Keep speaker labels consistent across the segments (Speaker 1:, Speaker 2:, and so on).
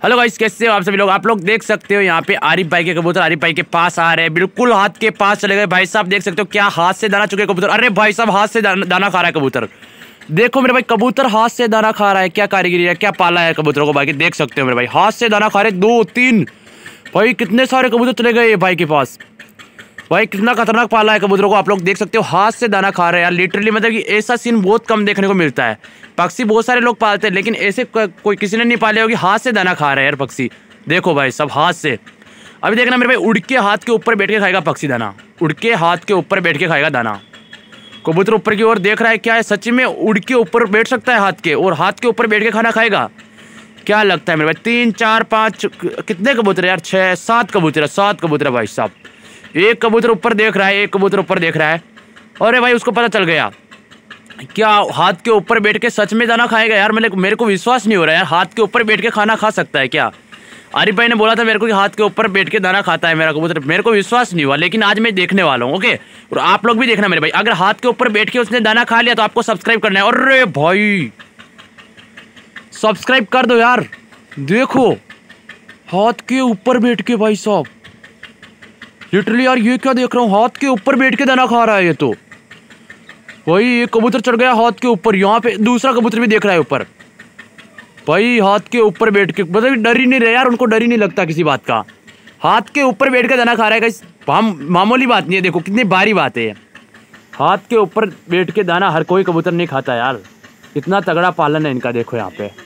Speaker 1: Hello guys, कैसे हो आप सभी लोग। आप लोग देख सकते हो यहाँ पे आरिफ भाई के कबूतर आरिफ भाई के पास आ रहे हैं, बिल्कुल हाथ के पास चले गए। भाई साहब देख सकते हो क्या हाथ से दाना चुके कबूतर। अरे भाई साहब हाथ से दाना खा रहा है कबूतर। देखो मेरे भाई कबूतर हाथ से दाना खा रहा है, क्या कारीगरी है, क्या पाला है कबूतरों को भाई। देख सकते हो मेरे भाई हाथ से दाना खा रहे 2 3 भाई, कितने सारे कबूतर चले गए भाई के पास। भाई कितना खतरनाक पाला है कबूतरों को, आप लोग देख सकते हो हाथ से दाना खा रहे हैं यार। लिटरली मतलब कि ऐसा सीन बहुत कम देखने को मिलता है। पक्षी बहुत सारे लोग पालते हैं लेकिन ऐसे कोई किसी ने नहीं पाले होगी हाथ से दाना खा रहे हैं यार पक्षी। देखो भाई सब हाथ से। अभी देखना मेरे भाई उड़ के हाथ के ऊपर बैठ के खाएगा पक्षी दाना, उड़ के हाथ के ऊपर बैठ के खाएगा दाना। कबूतर ऊपर की ओर देख रहा है, क्या है सच्ची में उड़ के ऊपर बैठ सकता है हाथ के, और हाथ के ऊपर बैठ के खाना खाएगा। क्या लगता है मेरे भाई 3 4 5 कितने कबूतर यार, 6 7 कबूतर है, 7 कबूतर है भाई साहब। एक कबूतर ऊपर देख रहा है, एक कबूतर ऊपर देख रहा है। अरे भाई उसको पता चल गया, क्या हाथ के ऊपर बैठ के सच में दाना खाएगा यार। मेरे को विश्वास नहीं हो रहा यार, हाथ के ऊपर बैठ के खाना खा सकता है क्या। आरिफ भाई ने बोला था मेरे को कि हाथ के ऊपर बैठ के दाना खाता है मेरा कबूतर, मेरे को विश्वास नहीं हुआ, लेकिन आज मैं देखने वाला हूँ। ओके, और आप लोग भी देखना मेरे भाई, अगर हाथ के ऊपर बैठ के उसने दाना खा लिया तो आपको सब्सक्राइब करना है। अरे भाई सब्सक्राइब कर दो यार। देखो हाथ के ऊपर बैठ के भाई साहब, लिटरली यार ये क्या देख रहा हूँ, हाथ के ऊपर बैठ के दाना खा रहा है ये तो। भाई एक कबूतर चढ़ गया हाथ के ऊपर, यहाँ पे दूसरा कबूतर भी देख रहा है ऊपर। भाई हाथ के ऊपर बैठ के मतलब डर ही नहीं रहे यार, उनको डर ही नहीं लगता किसी बात का। हाथ के ऊपर बैठ के दाना खा रहा है, मामूली बात नहीं है। देखो कितनी भारी बात है, हाथ के ऊपर बैठ के दाना हर कोई कबूतर नहीं खाता यार। इतना तगड़ा पालन है इनका। देखो यहाँ पे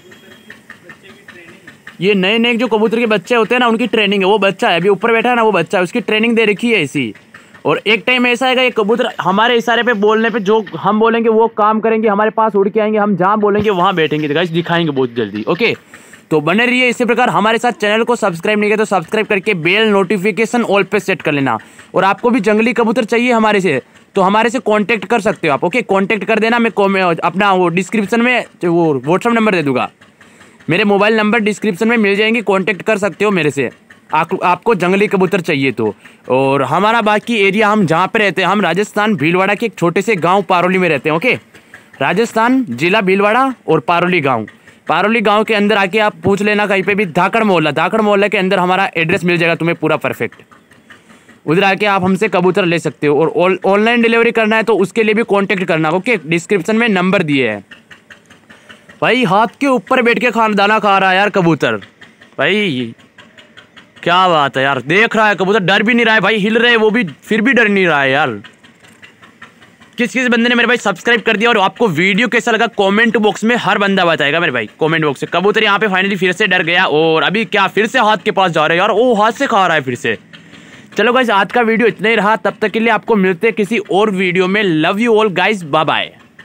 Speaker 1: ये नए नए जो कबूतर के बच्चे होते हैं ना, उनकी ट्रेनिंग है। वो बच्चा है अभी ऊपर बैठा है ना, वो बच्चा है, उसकी ट्रेनिंग दे रखी है ऐसी। और एक टाइम ऐसा है ये कबूतर हमारे इशारे पे बोलने पे जो हम बोलेंगे वो काम करेंगे, हमारे पास उड़ के आएंगे, हम जहाँ बोलेंगे वहाँ बैठेंगे। तो गाइस दिखाएंगे बहुत जल्दी। ओके, तो बने रहिए इसी प्रकार हमारे साथ। चैनल को सब्सक्राइब नहीं किया तो सब्सक्राइब करके बेल नोटिफिकेशन ऑल पे सेट कर लेना। और आपको भी जंगली कबूतर चाहिए हमारे से तो हमारे से कांटेक्ट कर सकते हो आप। ओके, कांटेक्ट कर देना। मैं अपना वो डिस्क्रिप्शन में वो व्हाट्सअप नंबर दे दूंगा, मेरे मोबाइल नंबर डिस्क्रिप्शन में मिल जाएंगे, कांटेक्ट कर सकते हो मेरे से आपको जंगली कबूतर चाहिए तो। और हमारा बाकी एरिया, हम जहाँ पे रहते हैं, हम राजस्थान भीलवाड़ा के एक छोटे से गांव पारोली में रहते हैं। ओके, राजस्थान जिला भीलवाड़ा और पारोली गांव के अंदर आके आप पूछ लेना कहीं पे भी, धाकड़ मोहल्ला के अंदर हमारा एड्रेस मिल जाएगा तुम्हें पूरा परफेक्ट। उधर आके आप हमसे कबूतर ले सकते हो। और ऑनलाइन डिलीवरी करना है तो उसके लिए भी कॉन्टेक्ट करना। ओके, डिस्क्रिप्शन में नंबर दिए है। भाई हाथ के ऊपर बैठ के दाना खा रहा है यार कबूतर। भाई क्या बात है यार, देख रहा है कबूतर, डर भी नहीं रहा है भाई, हिल रहे वो भी, फिर भी डर नहीं रहा है यार। किस बंदे ने मेरे भाई सब्सक्राइब कर दिया। और आपको वीडियो कैसा लगा कमेंट बॉक्स में हर बंदा बताएगा मेरे भाई, कमेंट बॉक्स से। कबूतर यहाँ पे फाइनली फिर से डर गया और अभी क्या फिर से हाथ के पास जा रहा है यार, वो हाथ से खा रहा है फिर से। चलो गाइस आज का वीडियो इतना ही रहा, तब तक के लिए आपको मिलते हैं किसी और वीडियो में। Love you all guys, bye bye.